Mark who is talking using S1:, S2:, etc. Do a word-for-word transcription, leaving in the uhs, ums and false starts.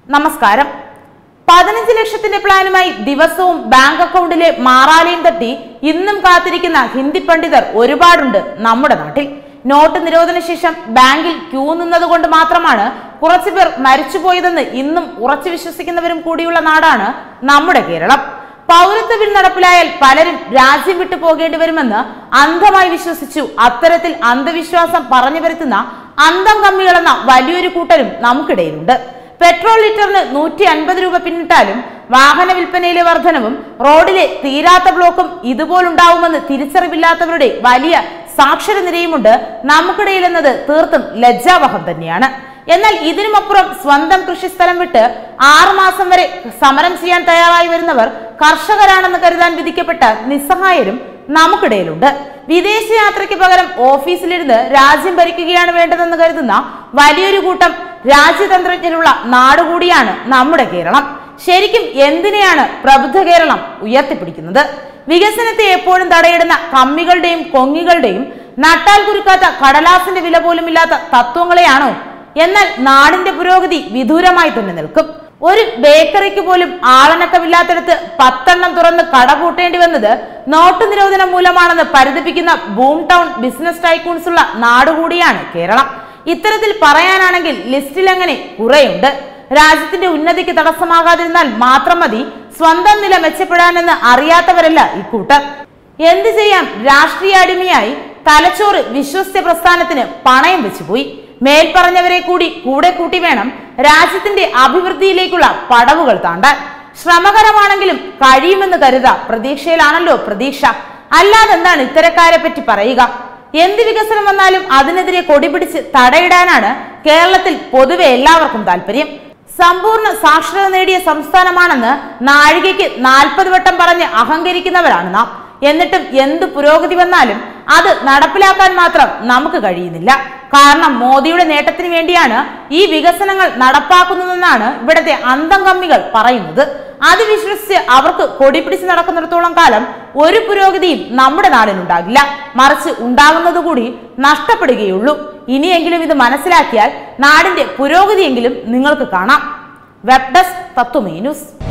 S1: നമസ്കാരം. പതിനഞ്ച് ലക്ഷത്തിന്റെ പ്ലാനുമായി ദിവസവും ബാങ്ക് അക്കൗണ്ടിലെ മാറാലയും തട്ടി ഇന്നും കാത്തിരിക്കുന്ന ഹിന്ദി പണ്ഡിതർ ഒരുപാടുണ്ട് നമ്മുടെ നാട്ടിൽ. നോട്ട് നിരോധന ശേഷം ബാങ്കിൽ ക്യൂ നിന്നതുകൊണ്ട് മാത്രമാണ് കുറച്ചുപേർ മരിച്ചുപോയതെന്ന് ഇന്നും ഉറച്ചു വിശ്വസിക്കുന്നവരും കൂടിയുള്ള നാടാണ് നമ്മുടെ കേരളം. പൗരത്വ ബിൽ നടപ്പിലായാൽ പലരും രാജ്യം വിട്ടു പോകേണ്ടി വരുമെന്ന് അന്ധമായി വിശ്വസിച്ചു അത്തരത്തിൽ അന്ധവിശ്വാസം പറഞ്ഞു വരുത്തുന്ന അന്തം കമ്മികളെന്ന വലിയൊരു കൂട്ടരും നമുക്കിടയിലുണ്ട്. പെട്രോൾ ലിറ്ററിന് നൂറ്റി അൻപത് രൂപ പിന്നിട്ടാലും വാഹന വിൽപ്പനയിലെ വർധനവും റോഡിലെ തീരാത്ത ബ്ലോക്കും ഇതുപോലുണ്ടാവുമെന്ന് തിരിച്ചറിവില്ലാത്തവരുടെ വലിയ സാക്ഷര നിരയുമുണ്ട് നമുക്കിടയിൽ എന്നത് തീർത്തും ലജ്ജാവഹം തന്നെയാണ്. എന്നാൽ ഇതിനുമപ്പുറം സ്വന്തം കൃഷിസ്ഥലം വിട്ട് ആറുമാസം വരെ സമരം ചെയ്യാൻ തയ്യാറായി വരുന്നവർ കർഷകരാണെന്ന് കരുതാൻ വിധിക്കപ്പെട്ട നിസ്സഹായരും നമുക്കിടയിലുണ്ട്. വിദേശയാത്രയ്ക്ക് പകരം ഓഫീസിലിരുന്ന് രാജ്യം ഭരിക്കുകയാണ് വേണ്ടതെന്ന് കരുതുന്ന വലിയൊരു കൂട്ടം രാജ്യതന്ത്രജ്ഞരുള്ള നാടുകൂടിയാണ് നമ്മുടെ കേരളം. ശരിക്കും എന്തിനെയാണ് പ്രബുദ്ധ കേരളം ഉയർത്തിപ്പിടിക്കുന്നത്? വികസനത്തെ എപ്പോഴും തടയിടുന്ന കമ്മികളുടെയും കൊങ്ങികളുടെയും നട്ടാൽ കുരുക്കാത്ത കടലാസിന്റെ വില പോലും ഇല്ലാത്ത തത്വങ്ങളെയാണോ? എന്നാൽ നാടിന്റെ പുരോഗതി വിദൂരമായി തന്നെ നിൽക്കും. ഒരു ബേക്കറിക്ക് പോലും ആളനക്കമില്ലാത്തടത്ത് പത്തെണ്ണം തുറന്ന് കട പൂട്ടേണ്ടി വന്നത് നോട്ട് നിരോധനം മൂലമാണെന്ന് പരിതപിക്കുന്ന ബൂം ടൗൺ ബിസിനസ് ടൈക്കൂൺസ് ഉള്ള നാടുകൂടിയാണ് കേരളം. ഇത്തരത്തിൽ പറയാനാണെങ്കിൽ ലിസ്റ്റിൽ അങ്ങനെ കുറെയുണ്ട്. രാജ്യത്തിന്റെ ഉന്നതിക്ക് തടസ്സമാകാതിരുന്നാൽ മാത്രം മതി സ്വന്തം നില മെച്ചപ്പെടാനെന്ന് അറിയാത്തവരല്ല ഇക്കൂട്ടർ. എന്ത് ചെയ്യാം, രാഷ്ട്രീയ അടിമയായി തലച്ചോറ് വിശ്വസ്ത പ്രസ്ഥാനത്തിന് പണയം വെച്ചുപോയി. മേൽപ്പറഞ്ഞവരെ കൂടി കൂടെ കൂട്ടി വേണം രാജ്യത്തിന്റെ അഭിവൃദ്ധിയിലേക്കുള്ള പടവുകൾ താണ്ടാൻ. ശ്രമകരമാണെങ്കിലും കഴിയുമെന്ന് കരുതാ. പ്രതീക്ഷയിലാണല്ലോ പ്രതീക്ഷ. അല്ലാതെ എന്താണ് ഇത്തരക്കാരെ പറ്റി പറയുക? എന്ത് വികസനം വന്നാലും അതിനെതിരെ കൊടിപിടിച്ച് തടയിടാനാണ് കേരളത്തിൽ പൊതുവെ എല്ലാവർക്കും താല്പര്യം. സമ്പൂർണ്ണ സാക്ഷരത നേടിയ സംസ്ഥാനമാണെന്ന് നാഴികയ്ക്ക് നാൽപ്പത് വട്ടം പറഞ്ഞ് അഹങ്കരിക്കുന്നവരാണ് നാം. എന്നിട്ടും എന്ത് പുരോഗതി വന്നാലും അത് നടപ്പിലാക്കാൻ മാത്രം നമുക്ക് കഴിയുന്നില്ല. കാരണം മോദിയുടെ നേട്ടത്തിന് വേണ്ടിയാണ് ഈ വികസനങ്ങൾ നടപ്പാക്കുന്നതെന്നാണ് ഇവിടുത്തെ അന്തം കമ്മികൾ പറയുന്നത്. അത് വിശ്വസിച്ച് അവർക്ക് കൊടിപിടിച്ച് നടക്കുന്നിടത്തോളം കാലം ഒരു പുരോഗതിയും നമ്മുടെ നാടിനുണ്ടാകില്ല. മറിച്ച് ഉണ്ടാകുന്നത് കൂടി നഷ്ടപ്പെടുകയുള്ളൂ. ഇനിയെങ്കിലും ഇത് മനസ്സിലാക്കിയാൽ നാടിന്റെ പുരോഗതിയെങ്കിലും നിങ്ങൾക്ക് കാണാം. Web desk Tatwamayi news.